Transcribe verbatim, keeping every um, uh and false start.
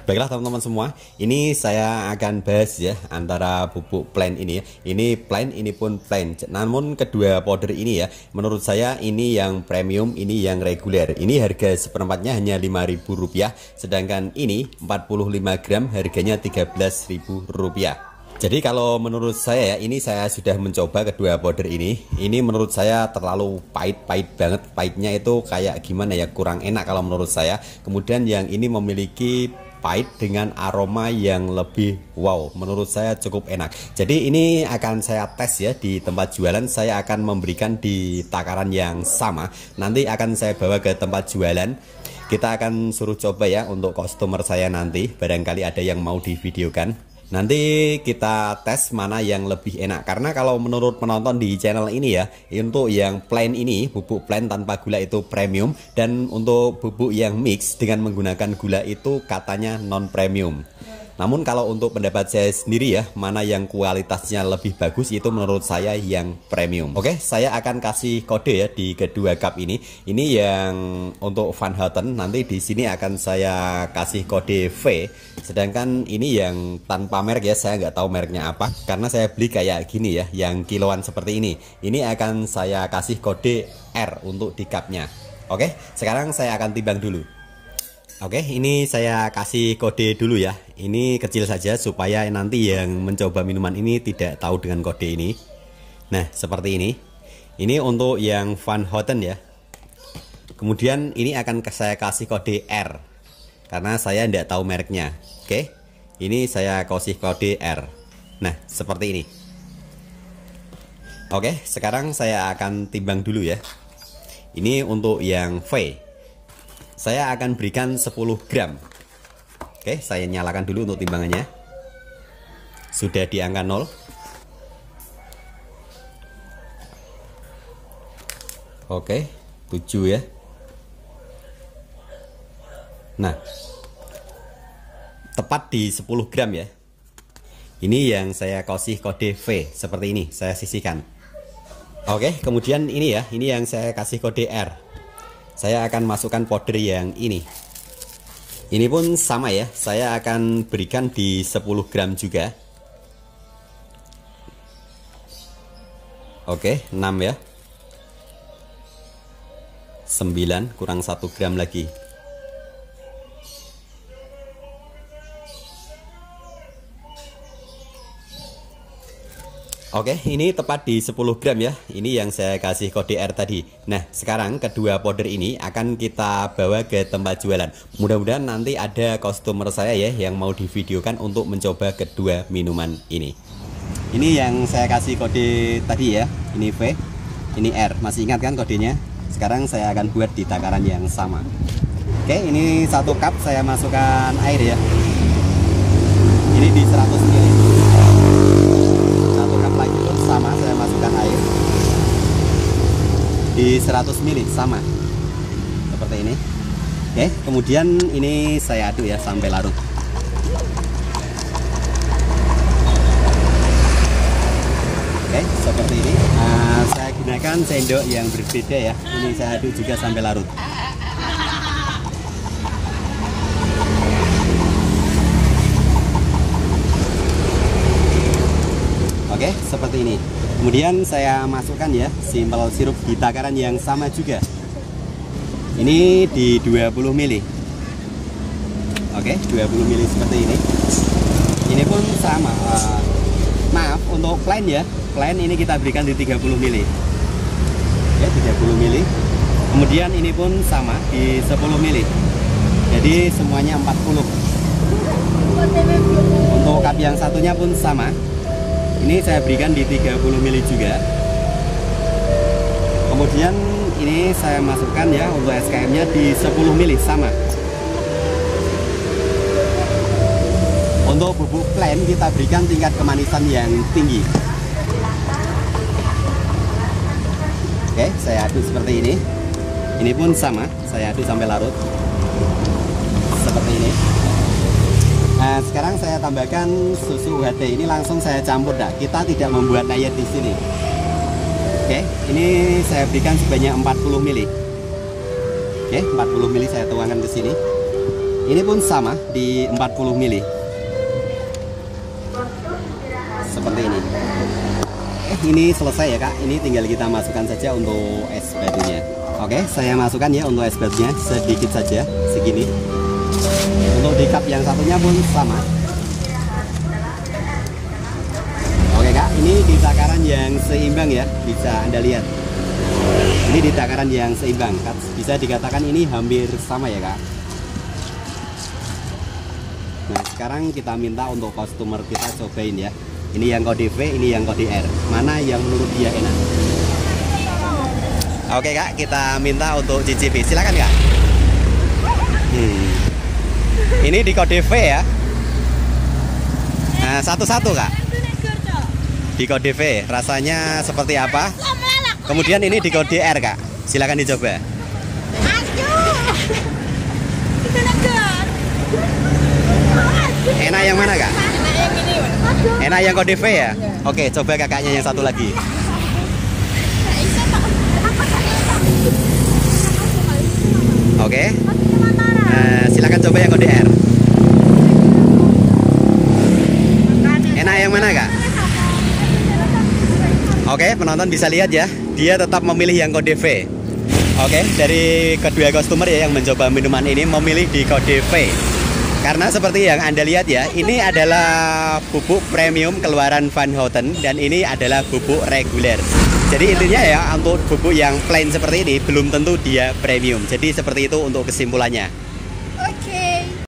Baiklah teman-teman semua, ini saya akan bahas ya antara bubuk plain ini ya. Ini plain, ini pun plain. Namun kedua powder ini ya, menurut saya ini yang premium, ini yang reguler. Ini harga seperempatnya hanya lima ribu rupiah, sedangkan ini empat puluh lima gram harganya tiga belas ribu rupiah. Jadi kalau menurut saya ya, ini saya sudah mencoba kedua powder ini. Ini menurut saya terlalu pahit-pahit banget. Pahitnya itu kayak gimana ya, kurang enak kalau menurut saya. Kemudian yang ini memiliki pahit dengan aroma yang lebih wow, menurut saya cukup enak. Jadi ini akan saya tes ya di tempat jualan. Saya akan memberikan di takaran yang sama. Nanti akan saya bawa ke tempat jualan. Kita akan suruh coba ya untuk customer saya nanti. Barangkali ada yang mau divideokan. Nanti kita tes mana yang lebih enak. Karena kalau menurut penonton di channel ini ya, untuk yang plain ini, bubuk plain tanpa gula itu premium. Dan untuk bubuk yang mix dengan menggunakan gula itu katanya non premium. Namun kalau untuk pendapat saya sendiri ya, mana yang kualitasnya lebih bagus itu menurut saya yang premium. Oke, saya akan kasih kode ya di kedua cup ini. Ini yang untuk Van Houten, nanti di sini akan saya kasih kode V. Sedangkan ini yang tanpa merek ya, saya nggak tahu mereknya apa. Karena saya beli kayak gini ya, yang kiloan seperti ini. Ini akan saya kasih kode R untuk di cupnya. Oke, sekarang saya akan timbang dulu. Oke, ini saya kasih kode dulu ya. Ini kecil saja supaya nanti yang mencoba minuman ini tidak tahu dengan kode ini. Nah, seperti ini. Ini untuk yang Van Houten ya. Kemudian ini akan saya kasih kode R. Karena saya tidak tahu mereknya. Oke, ini saya kasih kode R. Nah, seperti ini. Oke, sekarang saya akan timbang dulu ya. Ini untuk yang V. Saya akan berikan sepuluh gram. Oke, saya nyalakan dulu untuk timbangannya. Sudah di angka nol. Oke, tujuh ya. Nah, tepat di sepuluh gram ya. Ini yang saya kasih kode V. Seperti ini, saya sisihkan. Oke, kemudian ini ya, ini yang saya kasih kode R. Saya akan masukkan powder yang ini. Ini pun sama ya, saya akan berikan di sepuluh gram juga. Oke, enam ya. sembilan kurang satu gram lagi. Oke, ini tepat di sepuluh gram ya. Ini yang saya kasih kode R tadi. Nah, sekarang kedua powder ini akan kita bawa ke tempat jualan. Mudah-mudahan nanti ada customer saya ya yang mau divideokan untuk mencoba kedua minuman ini. Ini yang saya kasih kode tadi ya. Ini V, ini R. Masih ingat kan kodenya? Sekarang saya akan buat di takaran yang sama. Oke, ini satu cup saya masukkan air ya. Ini di seratus mililiter. Sama, saya masukkan air di seratus mililiter sama seperti ini. Oke, kemudian ini saya aduk ya sampai larut. Oke, seperti ini. Nah, saya gunakan sendok yang berbeda ya. Ini saya aduk juga sampai larut. Oke, seperti ini. Kemudian saya masukkan ya simple sirup di takaran yang sama juga. Ini di dua puluh mililiter. Oke, dua puluh mililiter seperti ini. Ini pun sama. Uh, maaf, untuk plain ya. Plain ini kita berikan di tiga puluh mililiter. Ya, tiga puluh mililiter. Kemudian ini pun sama di sepuluh mililiter. Jadi semuanya empat puluh. Untuk cup yang satunya pun sama. Ini saya berikan di tiga puluh mililiter juga. Kemudian ini saya masukkan ya untuk S K M-nya di sepuluh mililiter sama. Untuk bubuk plain kita berikan tingkat kemanisan yang tinggi. Oke, saya aduk seperti ini. Ini pun sama, saya aduk sampai larut. Seperti ini. Nah, sekarang saya tambahkan susu U H T. Ini langsung saya campur dah. Kita tidak membuat layer di sini. Oke, ini saya berikan sebanyak empat puluh mililiter. Oke, empat puluh mililiter saya tuangkan ke sini. Ini pun sama di empat puluh mili. Seperti ini. Eh, ini selesai ya Kak. Ini tinggal kita masukkan saja untuk es batunya. Oke, saya masukkan ya untuk es batunya sedikit saja, segini. Untuk di cup yang satunya pun sama. Oke Kak, ini di takaran yang seimbang ya, bisa Anda lihat. Ini di takaran yang seimbang, bisa dikatakan ini hampir sama ya Kak. Nah, sekarang kita minta untuk customer kita cobain ya. Ini yang kode V, ini yang kode R. Mana yang menurut dia enak? Oke Kak, kita minta untuk cicipi. Silakan Kak. Hmm. Ini di kode V ya. Nah, satu-satu Kak. Di kode V, rasanya seperti apa? Kemudian ini di kode R Kak. Silakan dicoba. Enak yang mana Kak? Enak yang kode V ya? Oke, coba kakaknya yang satu lagi. Oke. Nah, silakan coba yang kode R. Enak yang mana Kak? Oke, penonton bisa lihat ya, dia tetap memilih yang kode V. Oke, dari kedua customer ya yang mencoba minuman ini memilih di kode V. Karena seperti yang Anda lihat ya, ini adalah bubuk premium keluaran Van Houten dan ini adalah bubuk reguler. Jadi intinya ya, untuk bubuk yang plain seperti ini belum tentu dia premium. Jadi seperti itu untuk kesimpulannya.